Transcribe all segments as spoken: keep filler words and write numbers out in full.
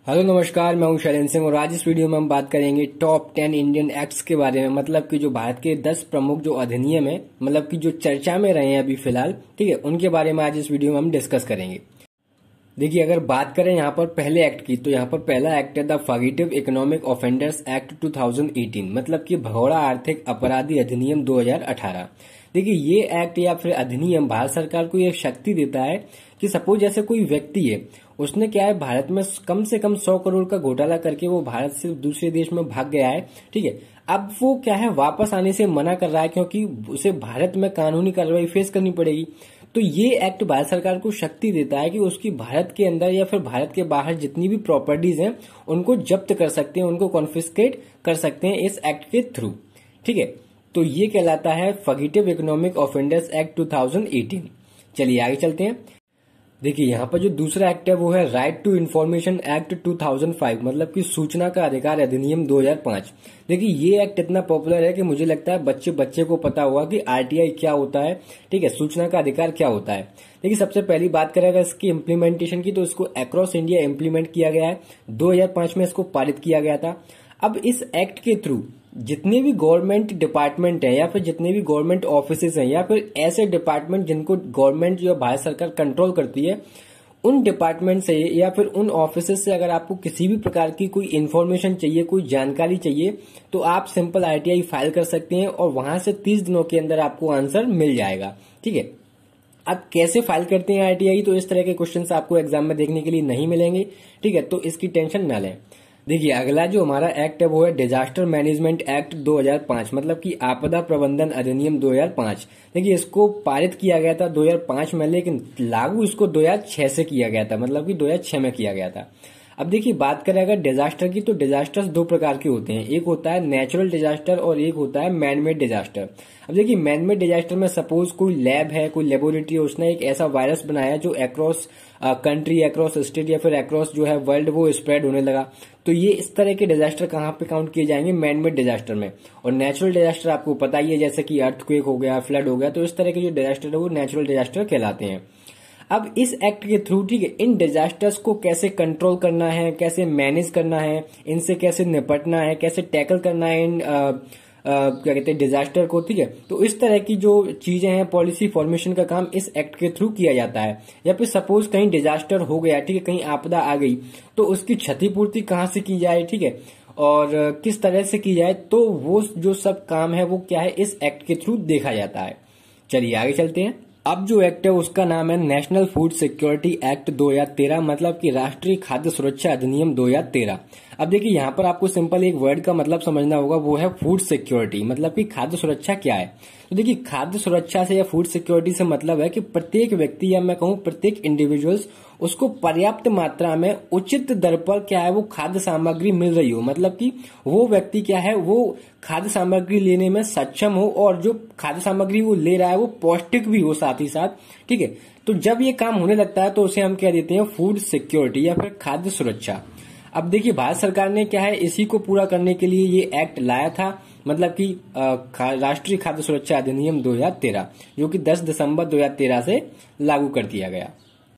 Hello नमस्कार, मैं हूं शैलेंद्र सिंह और आज इस वीडियो में हम बात करेंगे टॉप टेन इंडियन एक्ट्स के बारे में। मतलब कि जो भारत के दस प्रमुख जो अधिनियम है, मतलब कि जो चर्चा में रहे हैं अभी फिलहाल, ठीक है, उनके बारे में आज इस वीडियो में हम डिस्कस करेंगे। देखिए, अगर बात करें यहाँ पर पहले एक्ट की, तो यहाँ पर पहला एक्ट है the fugitive economic offenders act two thousand eighteen, मतलब कि भगोड़ा आर्थिक अपराधी अधिनियम दो हज़ार अठारह। देखिए, ये एक्ट या फिर अधिनियम भारत सरकार को यह शक्ति देता है कि सपोज जैसे कोई व्यक्ति है, उसने क्या है, भारत में कम से कम सौ करोड़ का घोटाला करके वो भारत से दूसरे देश में भाग गया है, ठीक है। अब वो क्या है, वापस आने से मना कर रहा है क्योंकि उसे भारत में कानूनी कार्रवाई फेस करनी पड़ेगी। तो ये एक्ट भारत सरकार को शक्ति देता है कि उसकी भारत के अंदर या फिर भारत के बाहर जितनी भी प्रॉपर्टीज हैं उनको जब्त कर सकते हैं, उनको कॉन्फिस्केट कर सकते हैं इस एक्ट के थ्रू, ठीक है। तो ये कहलाता है fugitive economic offenders act two thousand eighteen. चलिए आगे चलते हैं। देखिए, यहाँ पर जो दूसरा एक्ट है वो है right to information act two thousand five, मतलब कि सूचना का अधिकार अधिनियम दो हज़ार पाँच। देखिए, ये एक्ट इतना पॉपुलर है कि मुझे लगता है बच्चे बच्चे को पता होगा कि आरटीआई क्या होता है, ठीक है, सूचना का अधिकार क्या होता है। देखिए, सबसे पहली बात करेगा इसकी इम्प्लीमेंटेशन की, तो इसको अक्रॉस इंडिया इम्प्लीमेंट किया गया है। दो हज़ार पाँच में इसको पारित किया गया था। अब इस एक्ट के थ्रू जितने भी गवर्नमेंट डिपार्टमेंट हैं या फिर जितने भी गवर्नमेंट ऑफिसेज हैं या फिर ऐसे डिपार्टमेंट जिनको गवर्नमेंट जो भारत सरकार कंट्रोल करती है, उन डिपार्टमेंट से या फिर उन ऑफिसेज से अगर आपको किसी भी प्रकार की कोई इन्फॉर्मेशन चाहिए, कोई जानकारी चाहिए, तो आप सिंपल आरटीआई फाइल कर सकते हैं और वहां से तीस दिनों के अंदर आपको आंसर मिल जाएगा, ठीक है। अब कैसे फाइल करते हैं आरटीआई, तो इस तरह के क्वेश्चंस आपको एग्जाम में देखने के लिए नहीं मिलेंगे, ठीक है, तो इसकी टेंशन न लें। देखिए, अगला जो हमारा एक्ट है वो है डिजास्टर मैनेजमेंट एक्ट दो हज़ार पाँच, मतलब कि आपदा प्रबंधन अधिनियम दो हज़ार पाँच। देखिए, इसको पारित किया गया था दो हज़ार पाँच में, लेकिन लागू इसको दो हज़ार छह से किया गया था, मतलब कि दो हज़ार छह में किया गया था। अब देखिए, बात करें अगर डिजास्टर की, तो डिजास्टर्स दो प्रकार के होते हैं, एक होता है नेचुरल डिजास्टर और एक होता है मैनमेड डिजास्टर। अब देखिए, मैनमेड डिजास्टर में सपोज कोई लैब है, कोई लेबोरेटरी है, उसने एक ऐसा वायरस बनाया जो अक्रॉस कंट्री, अक्रॉस स्टेट या फिर अक्रॉस जो है वर्ल्ड वो स्प्रेड होने लगा। तो ये इस तरह के डिजास्टर कहाँ पे काउंट किए जाएंगे, मैनमेड डिजास्टर में। और नेचुरल डिजास्टर आपको पता ही है, जैसे कि अर्थक्वेक हो गया, फ्लड हो गया, तो इस तरह के जो डिजास्टर है वो नेचुरल डिजास्टर कहलाते हैं। अब इस एक्ट के थ्रू, ठीक है, इन डिजास्टर्स को कैसे कंट्रोल करना है, कैसे मैनेज करना है, इनसे कैसे निपटना है, कैसे टैकल करना है इन आ, आ, क्या कहते हैं डिजास्टर को, ठीक है। तो इस तरह की जो चीजें हैं, पॉलिसी फॉर्मेशन का काम इस एक्ट के थ्रू किया जाता है। या फिर सपोज कहीं डिजास्टर हो गया, ठीक है, कहीं आपदा आ गई, तो उसकी क्षतिपूर्ति कहाँ से की जाए, ठीक है, और किस तरह से की जाए, तो वो जो सब काम है वो क्या है, इस एक्ट के थ्रू देखा जाता है। चलिए आगे चलते हैं। अब जो एक्ट है उसका नाम है नेशनल फूड सिक्योरिटी एक्ट दो हज़ार तेरह, मतलब कि राष्ट्रीय खाद्य सुरक्षा अधिनियम दो हज़ार तेरह। अब देखिए, यहाँ पर आपको सिंपल एक वर्ड का मतलब समझना होगा, वो है फूड सिक्योरिटी, मतलब कि खाद्य सुरक्षा क्या है। तो देखिए, खाद्य सुरक्षा से या फूड सिक्योरिटी से मतलब है कि प्रत्येक व्यक्ति या मैं कहूँ प्रत्येक इंडिविजुअल्स उसको पर्याप्त मात्रा में उचित दर पर क्या है वो खाद्य सामग्री मिल रही हो, मतलब कि वो व्यक्ति क्या है वो खाद्य सामग्री लेने में सक्षम हो और जो खाद्य सामग्री वो ले रहा है वो पौष्टिक भी हो साथ ही साथ, ठीक है। तो जब ये काम होने लगता है तो उसे हम कह देते हैं फूड सिक्योरिटी या फिर खाद्य सुरक्षा। अब देखिए, भारत सरकार ने क्या है इसी को पूरा करने के लिए ये एक्ट लाया था, मतलब कि राष्ट्रीय खाद्य सुरक्षा अधिनियम दो हज़ार तेरह, जो कि दस दिसंबर दो हज़ार तेरह से लागू कर दिया गया।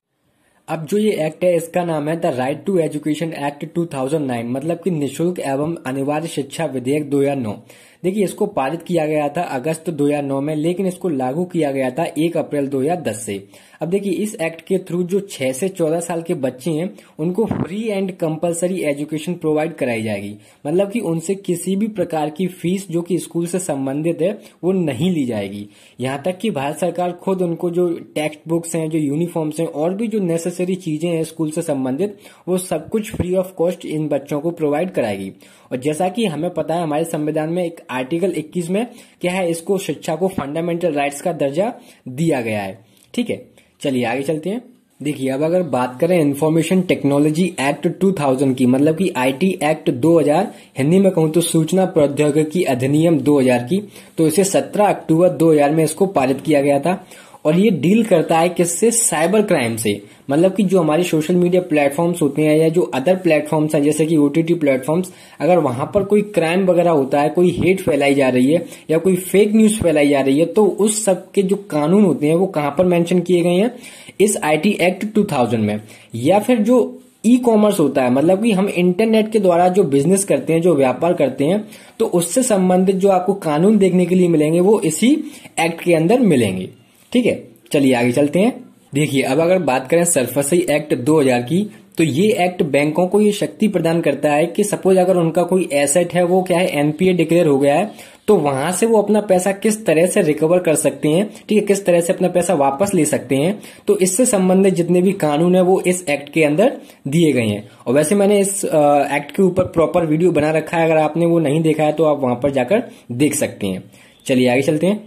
अब जो ये एक्ट है इसका नाम है the right to education act two thousand nine, मतलब कि निःशुल्क एवं अनिवार्य शिक्षा विधेयक दो हज़ार नौ। देखिए, इसको पारित किया गया था अगस्त दो हज़ार नौ में, लेकिन इसको लागू किया गया था एक अप्रैल दो हज़ार दस से। अब देखिए, इस एक्ट के थ्रू जो छह से चौदह साल के बच्चे हैं उनको free and compulsory education provide कराई जाएगी, मतलब कि उनसे किसी भी प्रकार की फीस जो कि स्कूल से संबंधित है वो नहीं ली जाएगी। यहाँ तक कि भारत सरकार खुद उनको जो टेक्स्ट बुक्स हैं, जो यूनिफॉर्म्स हैं और भी जो नेसेसरी चीजें हैं स्कूल से संबंधित, वो सब कुछ फ्री ऑफ कॉस्ट इन बच्चों को प्रोवाइड कराएगी। और जैसा कि हमें पता है, हमारे संविधान में एक आर्टिकल इक्कीस में क्या है, इसको शिक्षा को फंडामेंटल राइट्स का दर्जा दिया गया है, ठीक है। चलिए आगे चलते हैं। देखिए, अब अगर बात करें इंफॉर्मेशन टेक्नोलॉजी एक्ट दो हज़ार की, मतलब कि आईटी एक्ट दो हज़ार, हिंदी में कहूं तो सूचना प्रौद्योगिकी अधिनियम दो हज़ार की, तो इसे सत्रह अक्टूबर दो हज़ार में इसको पारित किया गया था। और ये डील करता है किससे, साइबर क्राइम से, मतलब कि जो हमारे सोशल मीडिया प्लेटफॉर्म्स होते हैं या जो अदर प्लेटफॉर्म्स हैं जैसे कि ओटीटी प्लेटफॉर्म्स, अगर वहां पर कोई क्राइम वगैरह होता है, कोई हेट फैलाई जा रही है या कोई फेक न्यूज फैलाई जा रही है, तो उस सब के जो कानून होते हैं वो कहां पर मेंशन किए गए हैं, इस आईटी एक्ट दो हज़ार में। या फिर जो ई कॉमर्स होता है, मतलब कि हम इंटरनेट के द्वारा जो बिजनेस करते हैं, जो व्यापार करते हैं, तो उससे संबंधित जो आपको कानून देखने के लिए मिलेंगे वो इसी एक्ट के अंदर मिलेंगे। ठीक है, चलिए आगे चलते हैं। देखिए, अब अगर बात करें सरफसी एक्ट दो हज़ार की, तो ये एक्ट बैंकों को ये शक्ति प्रदान करता है कि सपोज अगर उनका कोई एसेट है, वो क्या है एनपीए डिक्लेयर हो गया है, तो वहां से वो अपना पैसा किस तरह से रिकवर कर सकते हैं, ठीक है, किस तरह से अपना पैसा वापस ले सकते हैं। तो इससे संबंधित जितने भी कानून है वो इस एक्ट के अंदर दिए गए हैं। और वैसे मैंने इस एक्ट के ऊपर प्रॉपर वीडियो बना रखा है, अगर आपने वो नहीं देखा है तो आप वहां पर जाकर देख सकते हैं। चलिए आगे चलते हैं।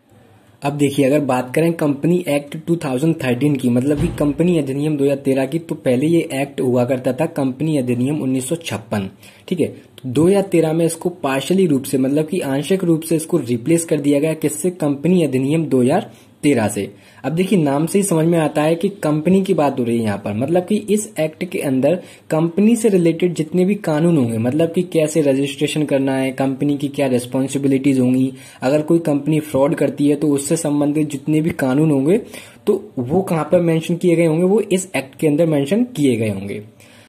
अब देखिए, अगर बात करें कंपनी एक्ट दो हज़ार तेरह की, मतलब कि कंपनी अधिनियम दो हज़ार तेरह की, तो पहले ये एक्ट हुआ करता था कंपनी अधिनियम उन्नीस सौ छप्पन। ठीक है, तो दो हज़ार तेरह में इसको पार्शियली रूप से, मतलब कि आंशिक रूप से इसको रिप्लेस कर दिया गया, किससे, कंपनी अधिनियम दो हज़ार तेरह से। अब देखिए, नाम से ही समझ में आता है कि कंपनी की बात हो रही है यहाँ पर, मतलब कि इस एक्ट के अंदर कंपनी से रिलेटेड जितने भी कानून होंगे, मतलब कि कैसे रजिस्ट्रेशन करना है, कंपनी की क्या रिस्पॉन्सिबिलिटीज होंगी, अगर कोई कंपनी फ्रॉड करती है तो उससे संबंधित जितने भी कानून होंगे तो वो कहाँ पर मेंशन किए गए होंगे, वो इस एक्ट के अंदर मेंशन किए गए होंगे।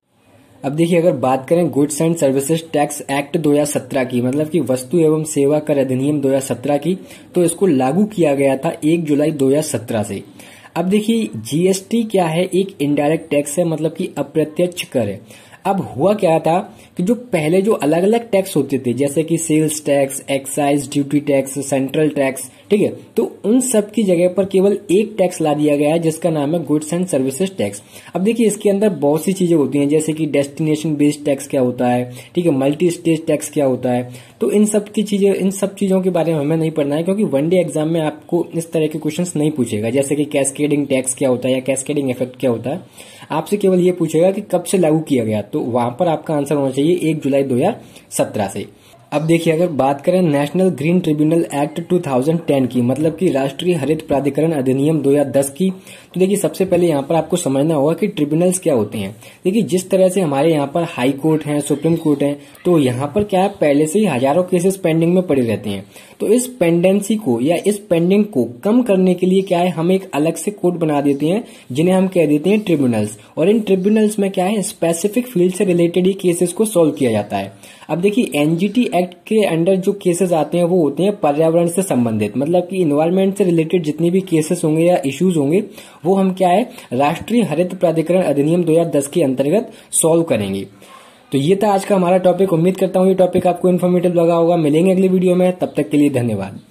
अब देखिए, अगर बात करें goods and services tax act दो हज़ार सत्रह की, मतलब कि वस्तु एवं सेवा कर अधिनियम दो हज़ार सत्रह की, तो इसको लागू किया गया था एक जुलाई दो हज़ार सत्रह से। अब देखिए, जीएसटी क्या है, एक इनडायरेक्ट टैक्स है, मतलब कि अप्रत्यक्ष कर है। अब हुआ क्या था कि जो पहले जो अलग अलग टैक्स होते थे, जैसे कि sales tax, excise duty tax, central tax, ठीक है, तो उन सब की जगह पर केवल एक टैक्स ला दिया गया है जिसका नाम है गुड्स एंड सर्विसेज टैक्स। अब देखिए, इसके अंदर बहुत सी चीजें होती हैं, जैसे कि डेस्टिनेशन बेस्ड टैक्स क्या होता है, ठीक है, मल्टी स्टेज टैक्स क्या होता है। तो इन सब की चीजें, इन सब चीजों के बारे में हमें नहीं पढ़ना है, क्योंकि वनडे एग्जाम में आपको इस तरह के क्वेश्चंस नहीं पूछेगा, जैसे कि कैस्केडिंग टैक्स क्या होता है या कैस्केडिंग इफेक्ट क्या होता है। आपसे केवल ये पूछेगा कि कब से लागू किया गया, तो वहां पर आपका आंसर होना चाहिए एक जुलाई दो हज़ार सत्रह से। अब देखिए, अगर बात करें नेशनल ग्रीन ट्रिब्यूनल एक्ट दो हज़ार दस की, मतलब कि राष्ट्रीय हरित प्राधिकरण अधिनियम दो हज़ार दस की, तो देखिए सबसे पहले यहाँ पर आपको समझना होगा कि ट्रिब्यूनल्स क्या होते हैं। देखिए, जिस तरह से हमारे यहाँ पर हाई कोर्ट है, सुप्रीम कोर्ट है, तो यहाँ पर क्या है, पहले से ही हजारों केसेस पेंडिंग में पड़े रहते हैं। तो इस पेंडेंसी को या इस पेंडिंग को कम करने के लिए क्या है, हम एक अलग से कोर्ट बना देते हैं जिन्हें हम कह देते हैं ट्रिब्यूनल्स। और इन ट्रिब्यूनल्स में क्या है, स्पेसिफिक फील्ड से रिलेटेड ही केसेस को सॉल्व किया जाता है। अब देखिए, एनजीटी एक्ट के अंडर जो केसेस आते हैं वो होते हैं पर्यावरण से संबंधित, मतलब कि इन्वायरमेंट से रिलेटेड जितने भी केसेस होंगे या इश्यूज होंगे वो हम क्या है, राष्ट्रीय हरित प्राधिकरण अधिनियम दो हज़ार दस के अंतर्गत सॉल्व करेंगे। तो ये था आज का हमारा टॉपिक। उम्मीद करता हूँ ये टॉपिक आपको इन्फॉर्मेटिव लगा होगा। मिलेंगे अगली वीडियो में, तब तक के लिए धन्यवाद।